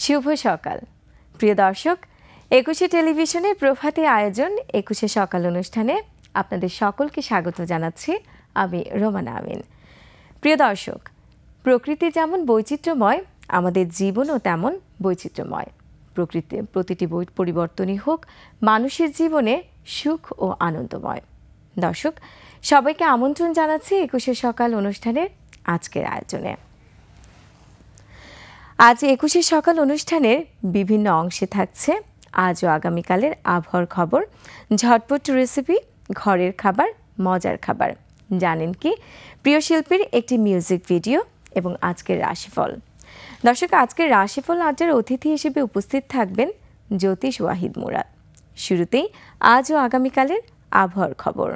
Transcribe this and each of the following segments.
শুভ সকাল প্রিয় দর্শক, একুশে টেলিভিশনের প্রভাতী আয়োজন একুশে সকাল অনুষ্ঠানে আপনাদের সকলকে স্বাগত জানাচ্ছি। আমি রোমানা আমিন। প্রিয় দর্শক, প্রকৃতি যেমন বৈচিত্র্যময়, আমাদের জীবনও তেমন বৈচিত্র্যময়। প্রতিটি পরিবর্তনই হোক মানুষের জীবনে সুখ ও আনন্দময়। দর্শক, সবাইকে আমন্ত্রণ জানাচ্ছি একুশে সকাল অনুষ্ঠানের আজকের আয়োজনে। আজ একুশে সকাল অনুষ্ঠানের বিভিন্ন অংশে থাকছে আজ ও আগামীকালের আবহাওয়ার খবর, ঝটপট রেসিপি, ঘরের খাবার, মজার খাবার, জানেন কি, প্রিয় শিল্পীর একটি মিউজিক ভিডিও এবং আজকের রাশিফল। দর্শক, আজকের রাশিফল আড্ডার অতিথি হিসেবে উপস্থিত থাকবেন জ্যোতিষ ওয়াহিদ মুরাদ। শুরুতেই আজ ও আগামীকালের আবহাওয়ার খবর।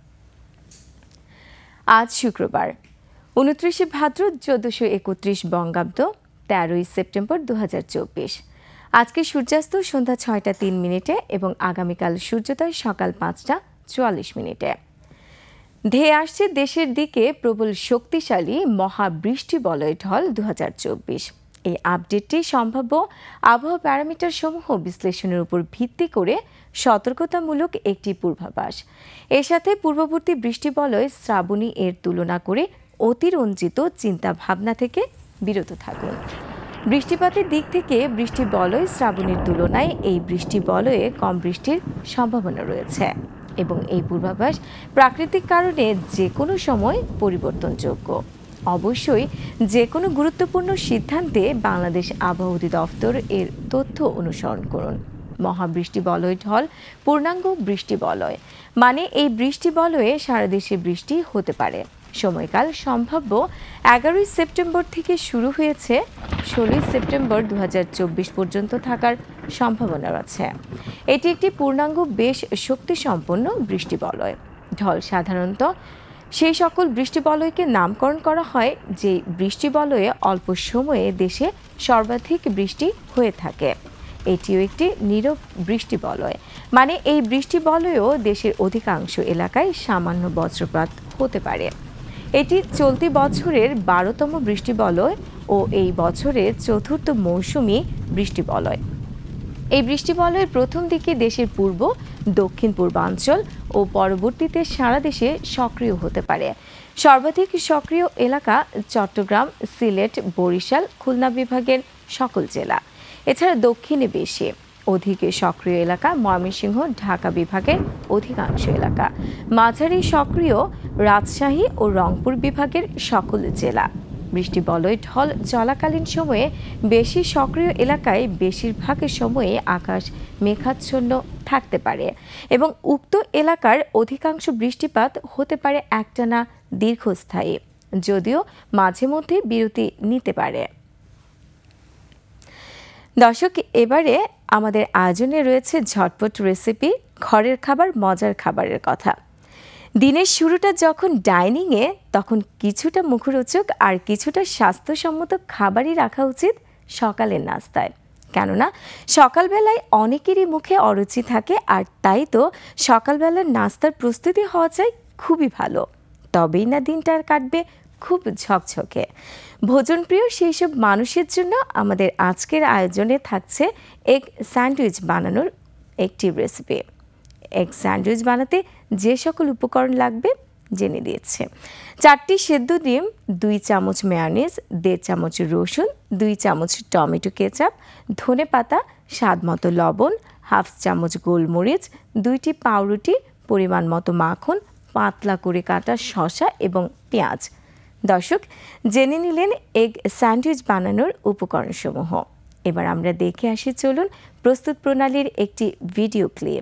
আজ শুক্রবার 29শে ভাদ্র 1431 বঙ্গাব্দ, 13ই সেপ্টেম্বর 2024। আজকে সূর্যাস্ত সন্ধ্যা 6টা 3 মিনিটে এবং আগামীকাল সূর্যোদয় সকাল 5টা 44 মিনিটে। ধেয়ে আসছে দেশের দিকে প্রবল শক্তিশালী মহাবৃষ্টি বলয় ঢল 2024। এই আপডেটটি সম্ভাব্য আবহাওয়া প্যারামিটার সমূহ বিশ্লেষণের উপর ভিত্তি করে সতর্কতামূলক একটি পূর্বাভাস। এর সাথে পূর্ববর্তী বৃষ্টি বলয় শ্রাবণী এর তুলনা করে অতিরঞ্জিত চিন্তা ভাবনা থেকে বিরত থাকুন। বৃষ্টিপাতের দিক থেকে বৃষ্টি বলয় শ্রাবণীর তুলনায় এই বৃষ্টি বলয়ে কম বৃষ্টির সম্ভাবনা রয়েছে এবং এই পূর্বাভাস প্রাকৃতিক কারণে যে কোনো সময় পরিবর্তনযোগ্য। অবশ্যই যে কোনো গুরুত্বপূর্ণ সিদ্ধান্তে বাংলাদেশ আবহাওয়া অধিদপ্তর এর তথ্য অনুসরণ করুন। মহাবৃষ্টি বলয় ঢল পূর্ণাঙ্গ বৃষ্টি বলয়, মানে এই বৃষ্টি বলয়ে সারা দেশে বৃষ্টি হতে পারে। সময়কাল সম্ভাব্য 11ই সেপ্টেম্বর থেকে শুরু হয়েছে 16ই সেপ্টেম্বর 2024 পর্যন্ত থাকার সম্ভাবনা আছে। এটি একটি পূর্ণাঙ্গ বেশ শক্তিসম্পন্ন বৃষ্টি বলয়। ঢল সাধারণত সেই সকল বৃষ্টি বলয়কে নামকরণ করা হয় যে বৃষ্টি বলয়ে অল্প সময়ে দেশে সর্বাধিক বৃষ্টি হয়ে থাকে। এটিও একটি নীরব বৃষ্টি বলয়, মানে এই বৃষ্টি বলয়েও দেশের অধিকাংশ এলাকায় সামান্য বজ্রপাত হতে পারে। এটি চলতি বছরের 12তম বৃষ্টি বলয় ও এই বছরের চতুর্থ মৌসুমি বৃষ্টি বলয়। এই বৃষ্টি বলয়ের প্রথম দিকে দেশের পূর্ব, দক্ষিণ পূর্বাঞ্চল ও পরবর্তীতে সারা দেশে সক্রিয় হতে পারে। সর্বাধিক সক্রিয় এলাকা চট্টগ্রাম, সিলেট, বরিশাল, খুলনা বিভাগের সকল জেলা। এছাড়া দক্ষিণে বেশি। অধিক সক্রিয় এলাকা ময়মনসিংহ, ঢাকা বিভাগের অধিকাংশ এলাকা। মাঝারি সক্রিয় রাজশাহী ও রংপুর বিভাগের সকল জেলা। বৃষ্টি বলয় ঢল চলাকালীন সময়ে বেশি সক্রিয় এলাকায় বেশিরভাগ সময়ে আকাশ মেঘাচ্ছন্ন থাকতে পারে এবং উক্ত এলাকার অধিকাংশ বৃষ্টিপাত হতে পারে একটানা দীর্ঘস্থায়ী, যদিও মাঝে মধ্যে বিরতি নিতে পারে। দর্শক, এবারে আমাদের আয়োজনে রয়েছে ঝটপট রেসিপি, ঘরের খাবার, মজার খাবারের কথা। দিনের শুরুটা যখন ডাইনিংয়ে, তখন কিছুটা মুখরোচক আর কিছুটা স্বাস্থ্যসম্মত খাবারই রাখা উচিত সকালের নাস্তায়। কেননা সকালবেলায় অনেকেরই মুখে অরুচি থাকে, আর তাই তো সকালবেলার নাস্তার প্রস্তুতি হওয়া চাই খুবই ভালো, তবেই না দিনটা কাটবে খুব ঝকঝকে। ভোজনপ্রিয় সেই সব মানুষের জন্য আমাদের আজকের আয়োজনে থাকছে এগ স্যান্ডউইচ বানানোর একটি রেসিপি। এগ স্যান্ডউইচ বানাতে যে সকল উপকরণ লাগবে জেনে দিয়েছে। 4টি সেদ্ধ ডিম, 2 চামচ মেয়োনিজ, 1.5 চামচ রসুন, 2 চামচ টমেটো কেচাপ, ধনে পাতা, স্বাদ মতো লবণ, 1/2 চামচ গোলমরিচ, 2টি পাউরুটি, পরিমাণ মতো মাখন, পাতলা করে কাটা শসা এবং পেঁয়াজ। দর্শক, জেনে নিলেন এগ স্যান্ডউইচ বানানোর উপকরণসমূহ। এবার আমরা দেখে আসি, চলুন প্রস্তুত প্রণালীর একটি ভিডিও ক্লিপ।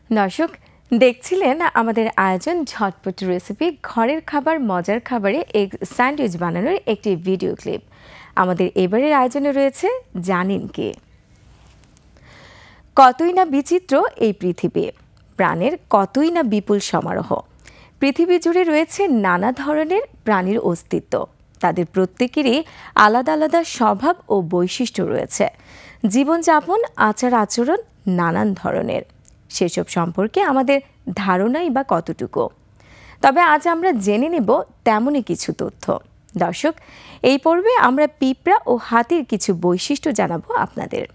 দর্শক দেখছিলেন আমাদের আয়োজন ঝটপট রেসিপি ঘরের খাবার মজার খাবারে এগ স্যান্ডউইচ বানানোর একটি ভিডিও ক্লিপ। আমাদের এবারের আয়োজনে রয়েছে জানেন কি। কতই না বিচিত্র এই পৃথিবী, প্রাণের কতই না বিপুল সমারোহ। পৃথিবী জুড়ে রয়েছে নানা ধরনের প্রাণীর অস্তিত্ব। তাদের প্রত্যেকেরই আলাদা আলাদা স্বভাব ও বৈশিষ্ট্য রয়েছে, জীবনযাপন আচার আচরণ নানান ধরনের। সেসব সম্পর্কে আমাদের ধারণাই বা কতটুকু। তবে আজ আমরা জেনে নেব তেমনই কিছু তথ্য। দর্শক, এই পর্বে আমরা পিঁপড়া ও হাতির কিছু বৈশিষ্ট্য জানাবো আপনাদের।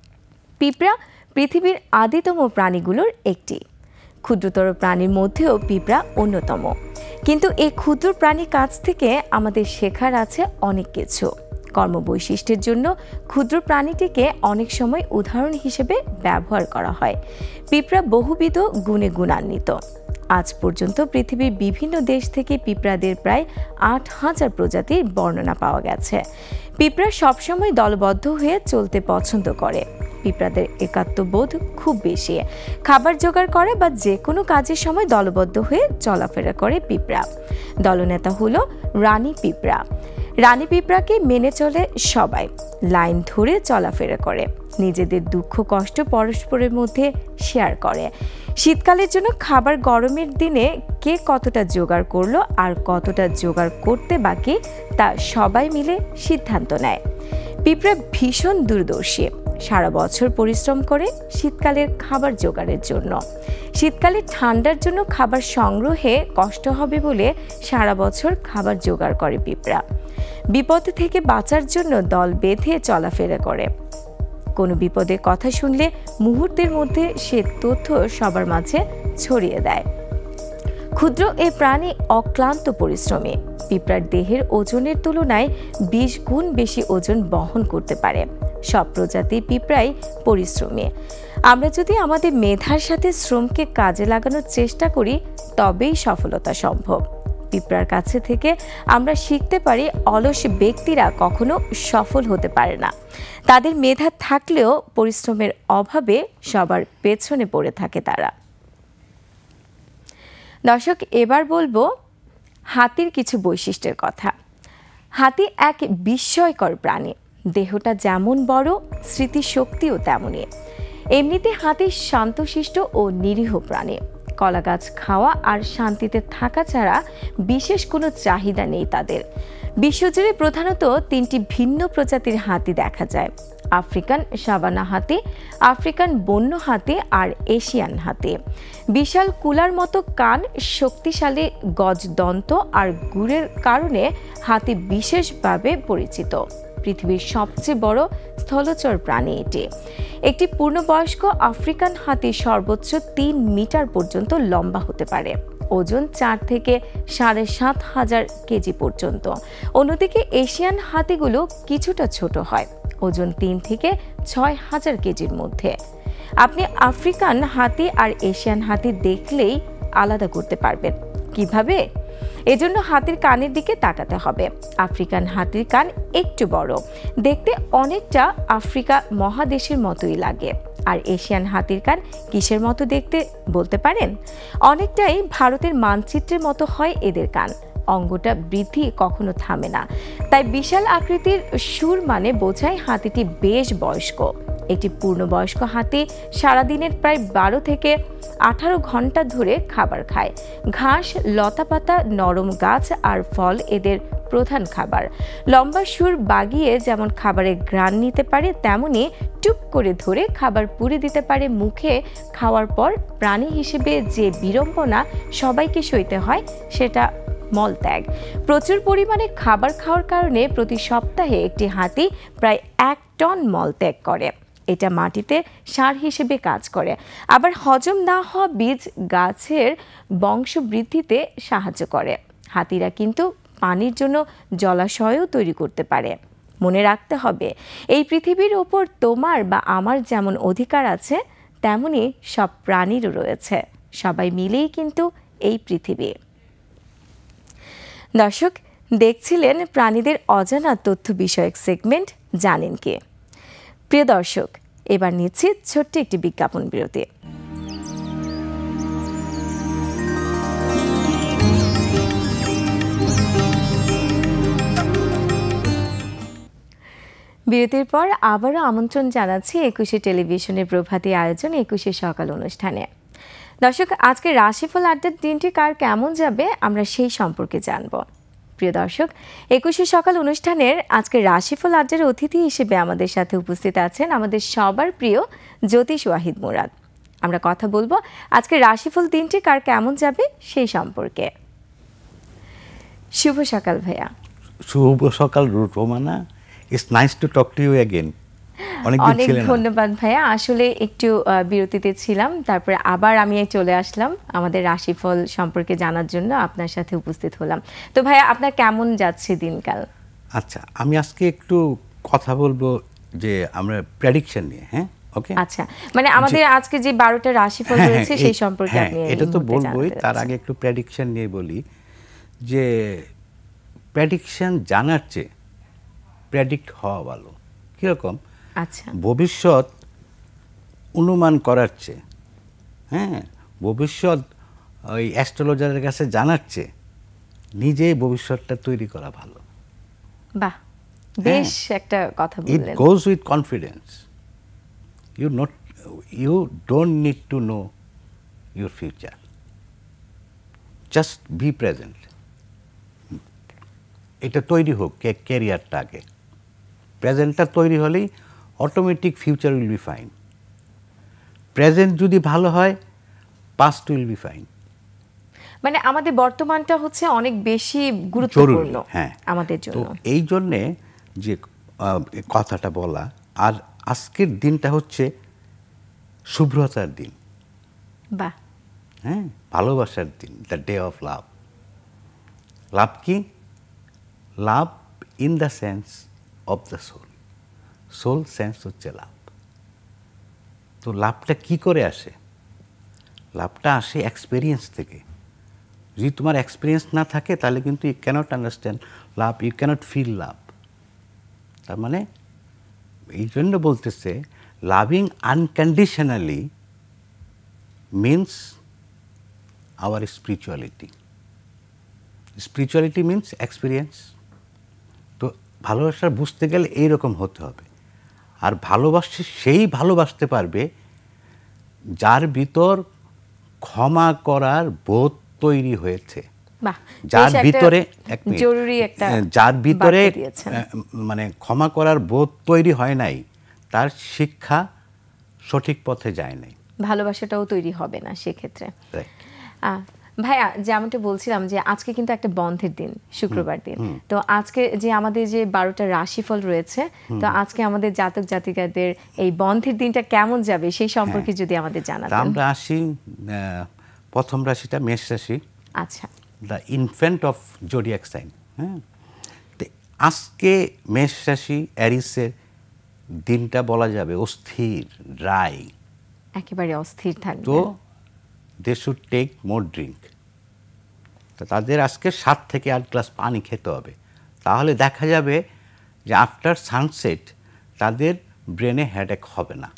পিঁপড়া পৃথিবীর আদিতম প্রাণীগুলোর একটি। ক্ষুদ্রতর প্রাণীর মধ্যেও পিঁপড়া অন্যতম। কিন্তু এই ক্ষুদ্র প্রাণীর কাছ থেকে আমাদের শেখার আছে অনেক কিছু। কর্মবৈশিষ্ট্যের জন্য ক্ষুদ্র প্রাণীটিকে অনেক সময় উদাহরণ হিসেবে ব্যবহার করা হয়। পিঁপড়া বহুবিধ গুণে গুণান্বিত। আজ পর্যন্ত পৃথিবীর বিভিন্ন দেশ থেকে পিঁপড়াদের প্রায় ৮,০০০ প্রজাতির বর্ণনা পাওয়া গেছে। পিঁপড়া সবসময় দলবদ্ধ হয়ে চলতে পছন্দ করে। পিঁপড়াদের একাত্মবোধ খুব বেশি। খাবার জোগাড় করে বা যে কোনো কাজের সময় দলবদ্ধ হয়ে চলাফেরা করে পিঁপড়া। দলনেতা হলো রানী পিঁপড়া। রানী পিঁপড়াকে মেনে চলে সবাই, লাইন ধরে চলাফেরা করে, নিজেদের দুঃখ কষ্ট পরস্পরের মধ্যে শেয়ার করে। শীতকালের জন্য খাবার গরমের দিনে কে কতটা জোগাড় করলো আর কতটা জোগাড় করতে বাকি তা সবাই মিলে সিদ্ধান্ত নেয়। পিঁপড়া ভীষণ দূরদর্শী, সারা বছর পরিশ্রম করে শীতকালের খাবার জোগাড়ের জন্য। শীতকালে ঠান্ডার জন্য খাবার সংগ্রহে কষ্ট হবে বলে সারা বছর খাবার জোগাড় করে পিঁপড়া। বিপদ থেকে বাঁচার জন্য দল বেঁধে চলাফেরা করে। কোনো বিপদের কথা শুনলে মুহূর্তের মধ্যে সে তথ্য সবার মাঝে ছড়িয়ে দেয়। ক্ষুদ্র এ প্রাণী অক্লান্ত পরিশ্রমী। পিঁপড়ার দেহের ওজনের তুলনায় ২০ গুণ বেশি ওজন বহন করতে পারে। সব প্রজাতির পিঁপড়াই পরিশ্রমী। আমরা যদি আমাদের মেধার সাথে শ্রমকে কাজে লাগানোর চেষ্টা করি তবেই সফলতা সম্ভব। পিঁপড়ার কাছে থেকে আমরা শিখতে পারি অলস ব্যক্তিরা কখনো সফল হতে পারে না। তাদের মেধা থাকলেও পরিশ্রমের অভাবে সবার পেছনে পড়ে থাকে তারা। দর্শক, এবার বলবো হাতির কিছু বৈশিষ্ট্যের কথা। হাতি এক বিস্ময়কর প্রাণী। দেহটা যেমন বড়, স্মৃতিশক্তিও তেমনই। এমনিতে হাতি শান্তশিষ্ট ও নিরীহ প্রাণী। কলা গাছ খাওয়া আর শান্তিতে থাকা ছাড়া বিশেষ কোনো চাহিদা নেই তাদের। বিশ্বজুড়ে প্রধানত ৩টি ভিন্ন প্রজাতির হাতি দেখা যায়: আফ্রিকান সাভানা হাতি, আফ্রিকান বন্য হাতি আর এশিয়ান হাতি। বিশাল কুলার মতো কান, শক্তিশালী গজদন্ত আর গুড়ের কারণে হাতি বিশেষভাবে পরিচিত। পৃথিবীর সবচেয়ে বড় স্থলচর প্রাণী এটি। একটি পূর্ণবয়স্ক আফ্রিকান হাতি সর্বোচ্চ ৩ মিটার পর্যন্ত লম্বা হতে পারে। ওজন ৪ থেকে ৭,৫০০ কেজি পর্যন্ত। অন্যদিকে এশিয়ান হাতিগুলো কিছুটা ছোট হয়, ওজন ৩ থেকে ৬,০০০ কেজির মধ্যে। আপনি আফ্রিকান হাতি আর এশিয়ান হাতি দেখলেই আলাদা করতে পারবেন। কিভাবে? এজন্য হাতির কানের দিকে তাকাতে হবে। আফ্রিকান হাতির কান একটু বড়, দেখতে অনেকটা আফ্রিকা মহাদেশের মতোই লাগে। আর এশিয়ান হাতির কান কিসের মতো দেখতে বলতে পারেন? অনেকটাই ভারতের মানচিত্রের মতো হয় এদের কান। অঙ্গটা বৃদ্ধি কখনো থামে না, তাই বিশাল আকৃতির সুর মানে বোঝায় হাতিটি বেশ বয়স্ক। একটি পূর্ণবয়স্ক হাতি সারাদিনের প্রায় ১২ থেকে ১৮ ঘন্টা ধরে খাবার খায়। ঘাস, লতাপাতা, নরম গাছ আর ফল এদের প্রধান খাবার। লম্বা সুর বাগিয়ে যেমন খাবারের ঘ্রাণ নিতে পারে, তেমনি টুপ করে ধরে খাবার পুরে দিতে পারে মুখে। খাওয়ার পর প্রাণী হিসেবে যে বিড়ম্বনা সবাইকে সইতে হয় সেটা মলত্যাগ। প্রচুর পরিমাণে খাবার খাওয়ার কারণে প্রতি সপ্তাহে একটি হাতি প্রায় ১ টন মলত্যাগ করে। এটা মাটিতে সার হিসেবে কাজ করে। আবার হজম না হওয়া বীজ গাছের বংশবৃদ্ধিতে সাহায্য করে। হাতিরা কিন্তু পানির জন্য জলাশয়ও তৈরি করতে পারে। মনে রাখতে হবে, এই পৃথিবীর ওপর তোমার বা আমার যেমন অধিকার আছে, তেমনি সব প্রাণীরও রয়েছে। সবাই মিলেই কিন্তু এই পৃথিবী। দর্শক, দেখছিলেন প্রাণীদের অজানা তথ্য বিষয়ক সেগমেন্ট জানেন কি। প্রিয় দর্শক, এবার নিচ্ছি ছোট্ট একটি বিজ্ঞাপন বিরতি। বিরতির পর আবারও আমন্ত্রণ জানাচ্ছি ২১শে টেলিভিশনের প্রভাতী আয়োজন ২১শে সকাল অনুষ্ঠানে। দর্শক, আজকে রাশিফল আড্ডার দিনটি কার কেমন যাবে আমরা সেই সম্পর্কে জানব। প্রিয় দর্শক, ২১শে সকাল অনুষ্ঠানের আজকে রাশিফল আড্ডার অতিথি হিসেবে আমাদের সাথে উপস্থিত আছেন আমাদের সবার প্রিয় জ্যোতিষ ওয়াহিদ মুরাদ। আমরা কথা বলবো আজকে রাশিফল দিনটি কার কেমন যাবে সেই সম্পর্কে। শুভ সকাল ভাইয়া। শুভ সকাল Romana, it's nice to talk to you again. অনেক ধন্যবাদ ভাইয়া। আসলে একটু বিরতিতে ছিলাম, তারপরে আবার আমি চলে আসলাম আমাদের রাশিফল সম্পর্কে জানার জন্য আপনার সাথে উপস্থিত হলাম। তো ভাইয়া, আপনার কেমন যাচ্ছে দিনকাল? আচ্ছা, আমি আজকে একটু কথা বলবো যে আমরা প্রেডিকশন নিয়ে। হ্যাঁ, ওকে। আচ্ছা, মানে আমাদের আজকে যে 12টা রাশিফল রয়েছে সেই সম্পর্কে আপনি এটা তো বলবোই, তার আগে একটু প্রেডিকশন নিয়ে বলি যে প্রেডিকশন জানার চেয়ে প্রেডিক্ট হওয়া ভালো। কীরকম? আচ্ছা, ভবিষ্যৎ অনুমান করার চেয়ে, হ্যাঁ, ভবিষ্যৎ ওই অ্যাস্ট্রোলজারের কাছে জানার চেয়ে নিজেই ভবিষ্যৎটা তৈরি করা ভালো। বাহ, বেশ একটা কথা বললেন। It goes with confidence. You don't need to know your future. Just be present. এটা তৈরি হোক ক্যারিয়ারটা আগে। প্রেজেন্টটা তৈরি হলেই automatic future will be fine. Present যদি ভালো হয়, পাস্ট উইল বি ফাইন। মানে আমাদের বর্তমানটা হচ্ছে অনেক বেশি গুরুত্বপূর্ণ আমাদের জন্য। তো এই জন্যে যে কথাটা বলা, আর আজকের দিনটা হচ্ছে শুভ্রতার দিন। বাহ, হ্যাঁ, ভালোবাসার দিন, the day of love. Love কি? Love in the sense of the soul. Soul sense হচ্ছে লাভ। তো লাভটা কি করে আসে? লাভটা আসে এক্সপিরিয়েন্স থেকে। যদি তোমার এক্সপিরিয়েন্স না থাকে তাহলে কিন্তু you can't understand love, you can't feel love. তার মানে এই জন্য বলতেছে loving unconditionally means our spirituality. Spirituality means experience. তো ভালোবাসা বুঝতে গেলে এইরকম হতে হবে। আর ভালোবাসে সেই ভালোবাসতে পারবে যার ভিতর ক্ষমা করার বোধ তৈরি হয়েছে। যার ভিতরে যার ভিতরে মানে ক্ষমা করার বোধ তৈরি হয় নাই, তার শিক্ষা সঠিক পথে যায় নাই, ভালোবাসাটাও তৈরি হবে না সেক্ষেত্রে। ভাইয়া, যেমনটা বলছিলাম যে আজকে কিন্তু একটা বন্ধের দিন, শুক্রবার দিন। তো আজকে যে আমাদের যে 12টা রাশিফল রয়েছে, তো আজকে আমাদের জাতক জাতিকাদের এই বন্ধের দিনটা কেমন যাবে সেই সম্পর্কে যদি আমাদের জানাতেন। আমরা আসি প্রথম রাশিটা মেষ রাশি। আচ্ছা, the infant of zodiac sign. হ্যাঁ, তো আজকে মেষ রাশি অ্যারিসের দিনটা বলা যাবে অস্থির, ড্রাই, একেবারে অস্থির থাকবে। তো they should take more drink. তো তাদের আজকে 7 থেকে 8 গ্লাস পানি খেতে হবে। তাহলে দেখা যাবে যে আফটার সানসেট তাদের ব্রেনে হেডেক হবে না।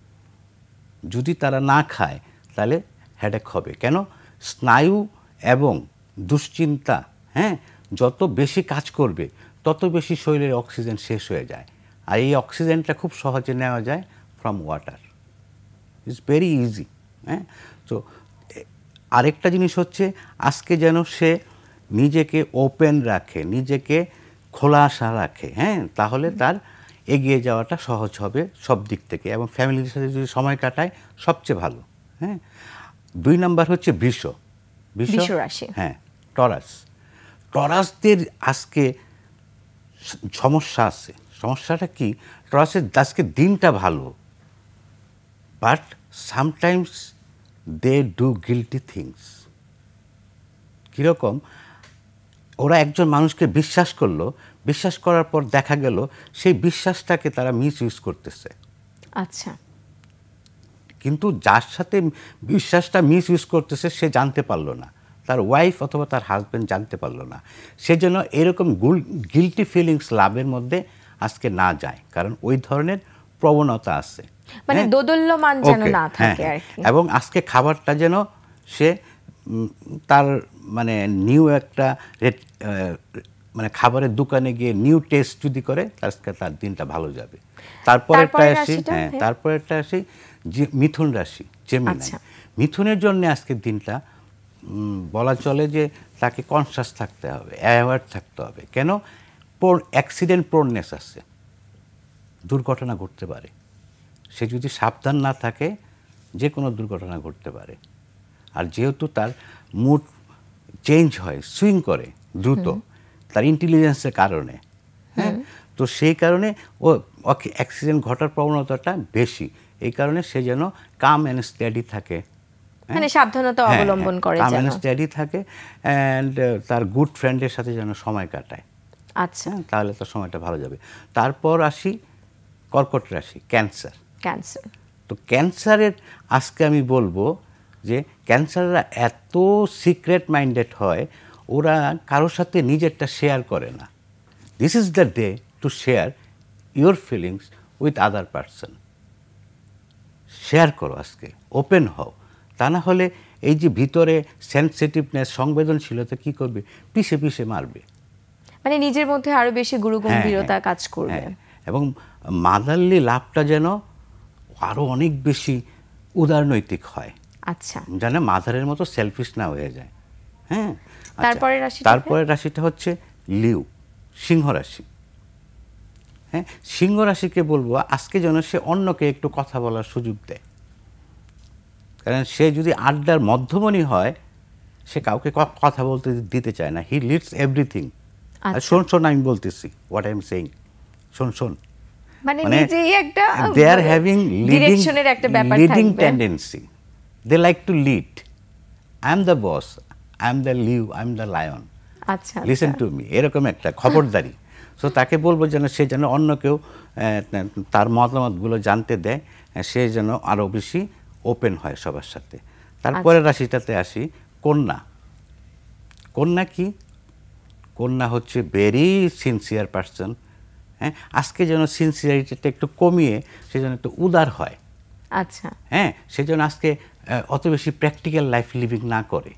যদি তারা না খায় তাহলে হেডেক হবে। কেন? স্নায়ু এবং দুশ্চিন্তা, হ্যাঁ, যত বেশি কাজ করবে তত বেশি শরীরের অক্সিজেন শেষ হয়ে যায়। আর এই অক্সিজেনটা খুব সহজে নেওয়া যায় from water. It's very easy. হ্যাঁ, তো আরেকটা জিনিস হচ্ছে আজকে যেন সে নিজেকে ওপেন রাখে, নিজেকে খোলা আশা রাখে। হ্যাঁ, তাহলে তার এগিয়ে যাওয়াটা সহজ হবে সব দিক থেকে, এবং ফ্যামিলির সাথে যদি সময় কাটায় সবচেয়ে ভালো। হ্যাঁ, 2 নাম্বার হচ্ছে বৃষ রাশি। হ্যাঁ, টরাসদের আজকে সমস্যা আছে। সমস্যাটা কি? টরাসের আজকে দিনটা ভালো, but sometimes they do guilty things. কীরকম? ওরা একজন মানুষকে বিশ্বাস করলো, বিশ্বাস করার পর দেখা গেল সেই বিশ্বাসটাকে তারা মিস ইউজ করতেছে। আচ্ছা, কিন্তু যার সাথে বিশ্বাসটা মিস ইউজ করতেছে সে জানতে পারলো না, তার ওয়াইফ অথবা তার হাজব্যান্ড জানতে পারলো না। সেজন্য এরকম গিল্টি ফিলিংস লাভের মধ্যে আজকে না যায়, কারণ ওই ধরনের প্রবণতা আছে। মানে দোদুল্যমান যেন না থাকে আর কি। এবং আজকে খাবারটা যেন সে তার মানে নিউ একটা মানে খাবারের দোকানে গিয়ে নিউ টেস্ট যদি করে আজকে তার দিনটা ভালো যাবে। তারপরে একটা তারপরের আসি, রাশিটা, হ্যাঁ, হ্যাঁ। তারপরে একটা আসি যে মিথুন রাশি, জেমিনাই। আচ্ছা। মিথুনের জন্য আজকের দিনটা বলা চলে যে তাকে কনসাস থাকতে হবে, অ্যাওয়ার্ড থাকতে হবে। কেন? অ্যাক্সিডেন্ট প্রোননেস আছে, দুর্ঘটনা ঘটতে পারে। সে যদি সাবধান না থাকে যে কোনো দুর্ঘটনা ঘটতে পারে। আর যেহেতু তার মুড চেঞ্জ হয়, সুইং করে দ্রুত, তার ইন্টেলিজেন্সের কারণে, হ্যাঁ, তো সেই কারণে ও অ্যাক্সিডেন্ট ঘটার প্রবণতাটা বেশি। এই কারণে সে যেন কাম অ্যান্ড স্টেডি থাকে, মানে সাবধানতা অবলম্বন করে কাম যেন। অ্যান্ড স্টেডি থাকে, অ্যান্ড তার গুড ফ্রেন্ডের সাথে যেন সময় কাটায়। আচ্ছা। তাহলে তার সময়টা ভালো যাবে। তারপর আসি কর্কট রাশি, ক্যান্সার। ক্যান্সার। তো ক্যান্সারের আজকে আমি বলবো যে ক্যান্সাররা এত সিক্রেট মাইন্ডেড হয়, ওরা কারোর সাথে নিজেরটা শেয়ার করে না। This is the day to share your feelings with other person. Share করো আজকে, ওপেন হও। তা না হলে এই যে ভিতরে সেন্সিটিভনেস, সংবেদনশীলতা কী করবে? পিষে পিষে মারবে। মানে নিজের মধ্যে আরো বেশি গুরুগম্ভীরতা কাজ করবে। হ্যাঁ, এবং মাদারলি লাভটা যেন আরো অনেক বেশি উদারনৈতিক হয়, আচ্ছা। যেন মাদারের মতো সেলফিশ না হয়ে যায়। হ্যাঁ, আচ্ছা। তারপরের রাশিটা? তারপরের রাশিটা হচ্ছে লিও, সিংহ রাশি। হ্যাঁ, সিংহ রাশিকে বলবো আজকে যেন সে অন্যকে একটু কথা বলার সুযোগ দেয়। কারণ সে যদি আড্ডার মধ্যমণি হয়, সে কাউকে কথা বলতে দিতে চায় না। He leads everything. শোন শোন, আমি বলতেছি হোয়াট আই এম সেইং, শোন শোন। মানে নিজেই একটা দে আর হ্যাভিং ডিরেকশনের একটা ব্যাপার লিডিং থাকবে। Tendency. They like to lead. I am the boss, I am the Leo, I am the lion, আচ্ছা। লিসেন টু মি, এরকম একটা খবরদারি। সো তাকে বলবো যেন সে যেন অন্য কেউ তার মতামতগুলো জানতে দেয়, সে যেন আরও বেশি ওপেন হয় সবার সাথে। তারপরে রাশিটাতে আসি কন্যা। কন্যা কি? কন্যা হচ্ছে ভেরি সিনসিয়ার পারসন। হ্যাঁ, আজকে যেন সিনসিয়ারিটিটা একটু কমিয়ে সে যেন একটু উদার হয়। আচ্ছা। হ্যাঁ, সে যেন আজকে অত বেশি প্র্যাকটিক্যাল লাইফ লিভিং না করে।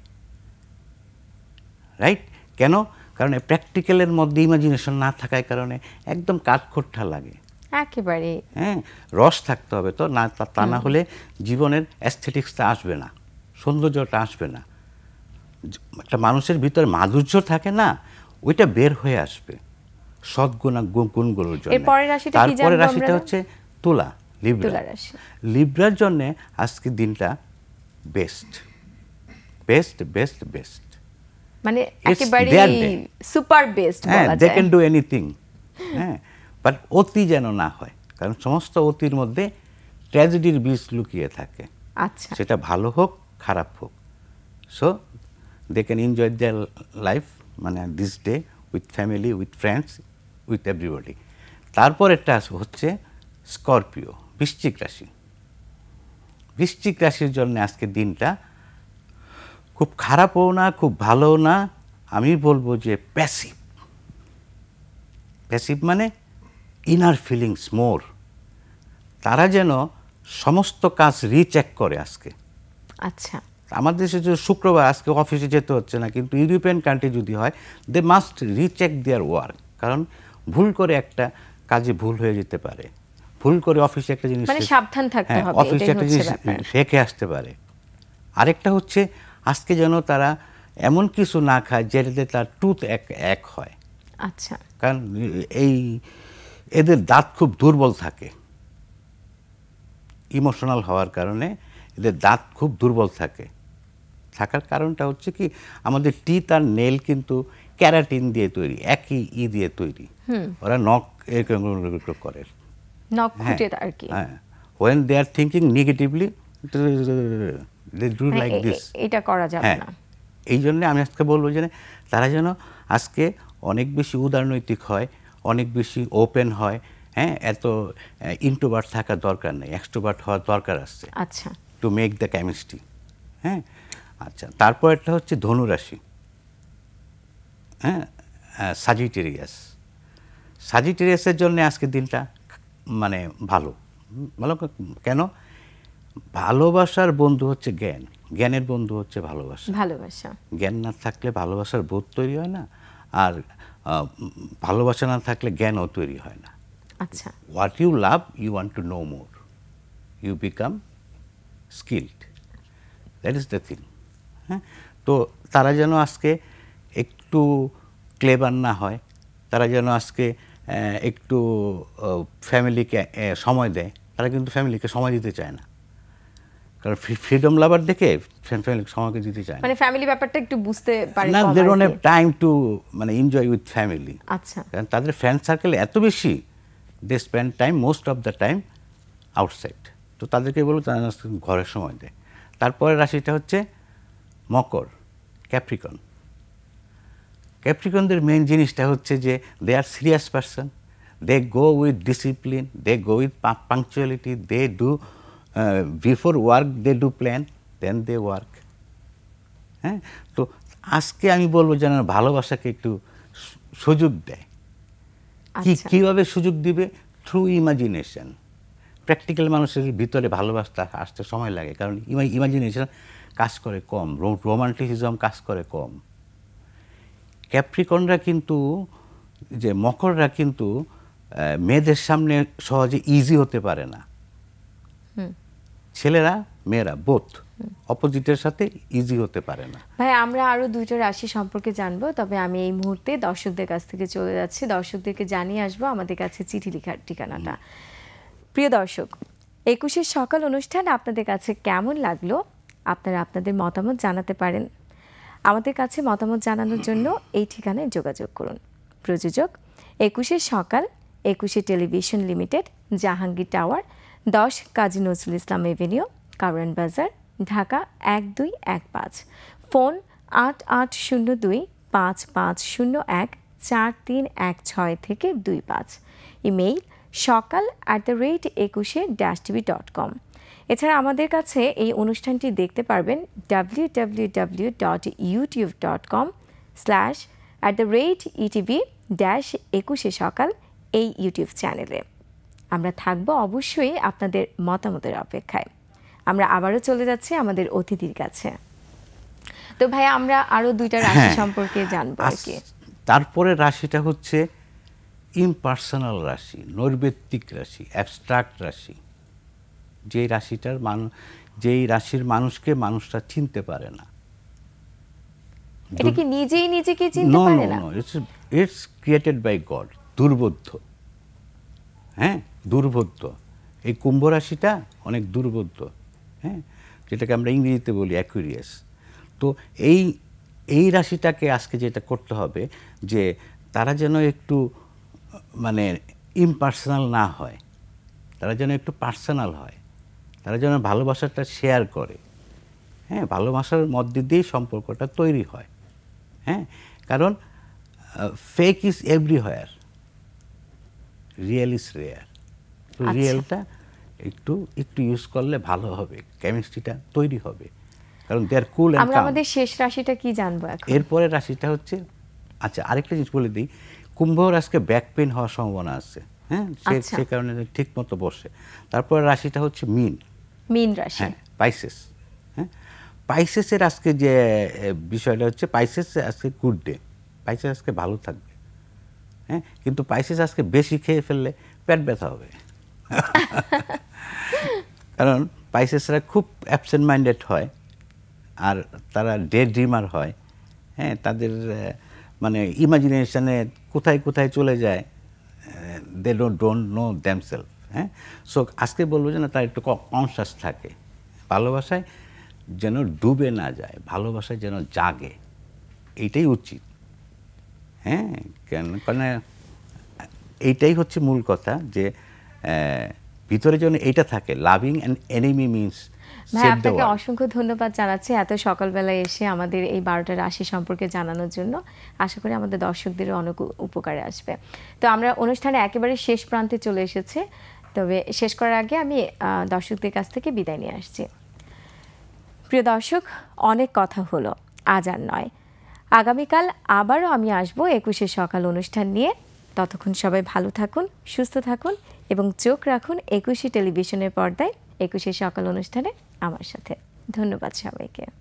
রাইট? কেন? কারণ প্র্যাকটিক্যালের মধ্যে ইমাজিনেশন না থাকার কারণে একদম কাঠখোট্টা লাগে। একেবারে। হ্যাঁ, রস থাকতে হবে তো, না তা না হলে জীবনের অ্যাস্থেটিক্সটা আসবে না, সৌন্দর্যটা আসবে না। একটা মানুষের ভিতরে মাধুর্য থাকে না, ওইটা বের হয়ে আসবে সদ্গুণ গুণগুলোর জন্য। এরপরের রাশিটা কি জানবো তারপরে আমরা? রাশিটা হচ্ছে তুলা, লিব্রা। তুলা রাশি। লিব্রার জন্য আজকে দিনটা বেস্ট বেস্ট বেস্ট বেস্ট। মানে It's একেবারে their day. সুপার বেস্ট হ্যাঁ, বলা দে যায়। Can do anything. হ্যাঁ, বাট অতি যেন না হয়, কারণ সমস্ত অতির মধ্যে ট্র্যাজেডির বীজ লুকিয়ে থাকে। আচ্ছা। সেটা ভালো হোক খারাপ হোক। So they can enjoy their life, মানে this day with family, with friends, with everybody. তারপর একটা হচ্ছে স্করপিও, বৃশ্চিক রাশি। বৃশ্চিক রাশির জন্য আজকে দিনটা খুব খারাপও না, খুব ভালোও না। আমি বলবো যে প্যাসিভ। প্যাসিভ মানে ইনার ফিলিংস মোর। তারা যেন সমস্ত কাজ রিচেক করে আজকে। আচ্ছা। আমাদের দেশে যে শুক্রবার আজকে অফিসে যেতে হচ্ছে না, কিন্তু ইউরোপিয়ান কান্ট্রি যদি হয়, they must recheck their work. কারণ ভুল করে একটা কাজে ভুল হয়ে যেতে পারে, ভুল করে অফিসে একটা জিনিস, মানে সাবধান থাকতে হবে, অফিসে এটাই একটা হচ্ছে জিনিস ব্যাপার। রেখে আসতে পারে। আরেকটা হচ্ছে আজকে যেন তারা এমন কিছু না খায় যেটাতে তার টুথ এক হয়। আচ্ছা। কারণ এই এদের দাঁত খুব দুর্বল থাকে, ইমোশনাল হওয়ার কারণে এদের দাঁত খুব দুর্বল থাকে। থাকার কারণটা হচ্ছে কি, আমাদের টিথ আর নেল কিন্তু ক্যারাটিন দিয়ে তৈরি, একই দিয়ে তৈরি। ওরা নখ এরকম করে, নখ খুঁটে আর কি। হ্যাঁ, when they are thinking negatively they do মানে like this. এটা করা যাবে হ্যাঁ, না। এই জন্যে আমি আজকে বলবো যে তারা যেন আজকে অনেক বেশি উদারনৈতিক হয়, অনেক বেশি ওপেন হয়। হ্যাঁ, এত ইন্ট্রোভার্ট থাকার দরকার নেই, এক্সট্রোভার্ট হওয়ার দরকার আছে আচ্ছা। To make the chemistry. হ্যাঁ, আচ্ছা। তারপর একটা হচ্ছে ধনুরাশি। হ্যাঁ, সাজিটেরিয়াস। সাজিটেরিয়াসের জন্য আজকে দিনটা মানে ভালো। ভালো কেন? ভালোবাসার বন্ধু হচ্ছে জ্ঞান, জ্ঞানের বন্ধু হচ্ছে ভালোবাসা। ভালোবাসা। জ্ঞান না থাকলে ভালোবাসার বোধ তৈরি হয় না। আর ভালোবাসা না থাকলে জ্ঞানও তৈরি হয় না। আচ্ছা, what you love you want to know more, you become skilled, that is the thing. হ্যাঁ, তো তারা যেন আজকে একটু ক্লেভার না হয়, তারা যেন আজকে একটু ফ্যামিলিকে সময় দেয়। তারা কিন্তু ফ্যামিলিকে সময় দিতে চায় না, কারণ ফ্রিডম লাভার দেখে ফ্যামিলিকে সময়কে দিতে চায় না। মানে ফ্যামিলি ব্যাপারটা একটু বুঝতে পারে না, কম দে আর ডোন্ট কি। হ্যাভ টাইম টু মানে এনজয় উইথ ফ্যামিলি। আচ্ছা, কারণ তাদের ফ্রেন্ড সার্কেল এত বেশি, they spend time most of the time outside. তো তাদেরকে বলবো তারা ঘরের সময় দেয়। তারপরে রাশিটা হচ্ছে মকর, ক্যাপ্রিকন। ক্যাপ্রিকনদের মেন জিনিসটা হচ্ছে যে they are serious person, they go with discipline, they go with punctuality, they do before work they do plan, then they work. হ্যাঁ, তো আজকে আমি বলবো যেন ভালোবাসাকে একটু সুযোগ দেয়। কীভাবে সুযোগ দিবে? Through imagination. প্র্যাকটিক্যাল মানুষের ভিতরে ভালোবাসা আসতে সময় লাগে, কারণ ইমাজিনেশন কাজ করে কম, রোমান্টিসিজম কাজ করে কম। ক্যাপ্রিকনরা কিন্তু, যে মকররা কিন্তু মেয়েদের সামনে সহজে ইজি হতে পারে না। ছেলেরা মেয়েরা বোথ অপোজিটের সাথে ইজি হতে পারে না। ভাই আমরা আরো দুইটা রাশি সম্পর্কে জানবো, তবে আমি এই মুহূর্তে দর্শকদের কাছ থেকে চলে যাচ্ছি, দর্শকদেরকে জানিয়ে আসবো আমাদের কাছে চিঠি লেখার ঠিকানাটা। প্রিয় দর্শক, 21 সকাল অনুষ্ঠান আপনাদের কাছে কেমন লাগলো আপনারা আপনাদের মতামত জানাতে পারেন। আমাদের কাছে মতামত জানানোর জন্য এই ঠিকানায় যোগাযোগ করুন। প্রযোজক 21 সকাল, 21 television limited, Jahangir tower, 10 Kazi Nazrul Islam avenue, Karwan Bazar, Dhaka 1215। Phone 880255014316 থেকে 25। ইমেইল সকাল@21-tv.com। এছাড়া আমাদের কাছে এই অনুষ্ঠানটি দেখতে পারবেন www.youtube.com/@etv-21 সকাল এই ইউটিউব চ্যানেলে। আমরা থাকবো অবশ্যই আপনাদের মতামতের অপেক্ষায়। আমরা আবারও চলে যাচ্ছি আমাদের অতিথির কাছে। তো ভাই আমরা আরো দুইটা রাশি সম্পর্কে জানবো আর কি। তারপরে রাশিটা হচ্ছে ইমপার্সোনাল রাশি, নৈর্ব্যক্তিক রাশি, অ্যাবস্ট্রাক্ট রাশি। যেই রাশির মানুষকে মানুষটা চিনতে পারে না। এটা কি নিজেই নিজেকে চিনতে পারে না? It's created by God. দুর্বোধ্য। হ্যাঁ, দুর্বোধ্য। এই কুম্ভ রাশিটা অনেক দুর্বোধ্য। হ্যাঁ, যেটাকে আমরা ইংরেজিতে বলি অ্যাকুরিয়াস। তো এই রাশিটাকে আজকে যেটা করতে হবে, যে তারা যেন একটু মানে ইমপার্সোনাল না হয়, তারা যেন একটু পার্সোনাল হয়, তারা যেন ভালোবাসাটা শেয়ার করে। হ্যাঁ, ভালোবাসার মধ্যে দিয়েই সম্পর্কটা তৈরি হয়। হ্যাঁ, কারণ fake is everywhere, real is rare. তো রিয়েলটা একটু ইউজ করলে ভালো হবে, কেমিস্ট্রিটা তৈরি হবে। কারণ দে আর কুল এন্ড আমরা আমাদের শেষ রাশিটা কি জানবো এখন? এরপরে রাশিটা হচ্ছে, আচ্ছা আরেকটা জিনিস বলে দিই, কুম্ভর আজকে ব্যাক পেন হওয়ার সম্ভাবনা আছে। হ্যাঁ, সে কারণে ঠিক মতো বসে। তারপরে রাশিটা হচ্ছে মিন রাশি। হ্যাঁ, পাইসেস। হ্যাঁ, পাইসেসের আজকে যে বিষয়টা হচ্ছে, পাইসেস আজকে গুড ডে, পাইসেস আজকে ভালো থাকবে। হ্যাঁ, কিন্তু পাইসেস আজকে বেশি খেয়ে ফেললে পেট ব্যথা হবে। কারণ পাইসেসরা খুব অ্যাবসেন্ট মাইন্ডেড হয়, আর তারা ডে ড্রিমার হয়। হ্যাঁ, তাদের মানে ইমাজিনেশনে কোথায় কোথায় চলে যায়, দে ডোন্ট নো দেমসেলফ। হ্যাঁ, সো আজকে বলবো যে না, তারা একটু কনসাস থাকে, ভালোবাসায় যেন ডুবে না যায়, ভালোবাসায় যেন জাগে, এইটাই উচিত। হ্যাঁ, কারণ এইটাই হচ্ছে মূল কথা, যে ভিতরে যেন এইটা থাকে, লাভিং অ্যান এনিমি মিনস। ভাই আপনাকে অসংখ্য ধন্যবাদ জানাচ্ছি এত সকালবেলায় এসে আমাদের এই 12টা রাশি সম্পর্কে জানানোর জন্য। আশা করি আমাদের দর্শকদেরও অনেক উপকারে আসবে। তো আমরা অনুষ্ঠানে একেবারে শেষ প্রান্তে চলে এসেছি, তবে শেষ করার আগে আমি দর্শকদের কাছ থেকে বিদায় নিয়ে আসছি। প্রিয় দর্শক, অনেক কথা হলো, আজ আর নয়। আগামীকাল আবারও আমি আসবো 21 সকাল অনুষ্ঠান নিয়ে। ততক্ষণ সবাই ভালো থাকুন, সুস্থ থাকুন এবং চোখ রাখুন 21 টেলিভিশনের পর্দায় 21 সকাল অনুষ্ঠানে আমার সাথে। ধন্যবাদ সবাইকে।